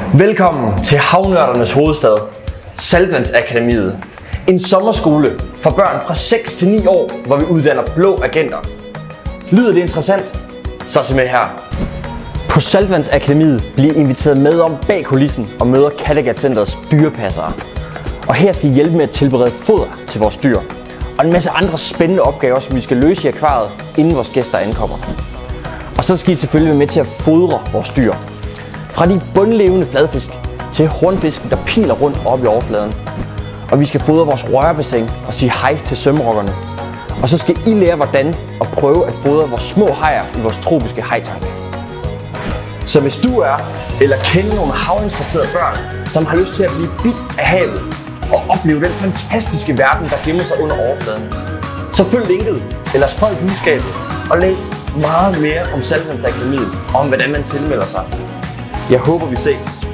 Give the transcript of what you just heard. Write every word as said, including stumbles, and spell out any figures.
Velkommen til Havnørdernes hovedstad, Saltvandsakademiet. En sommerskole for børn fra seks til ni år, hvor vi uddanner blå agenter. Lyder det interessant? Så se med her. På Saltvandsakademiet bliver I inviteret med om bag kulissen og møder Kattegat Centrets dyrepassere. Og her skal I hjælpe med at tilberede foder til vores dyr. Og en masse andre spændende opgaver, som vi skal løse i akvariet, inden vores gæster ankommer. Og så skal I selvfølgelig være med til at fodre vores dyr. Fra de bundlevende fladfisk til hornfisken, der piler rundt oppe i overfladen. Og vi skal fodre vores rørbassin og sige hej til sømrokkerne. Og så skal I lære hvordan at prøve at fodre vores små hajer i vores tropiske hajtank. Så hvis du er eller kender nogle havinteresserede børn, som har lyst til at blive bidt af havet og opleve den fantastiske verden, der gemmer sig under overfladen, så følg linket eller spred budskabet og læs meget mere om Saltvandsakademiet og om hvordan man tilmelder sig. Jeg håber vi ses.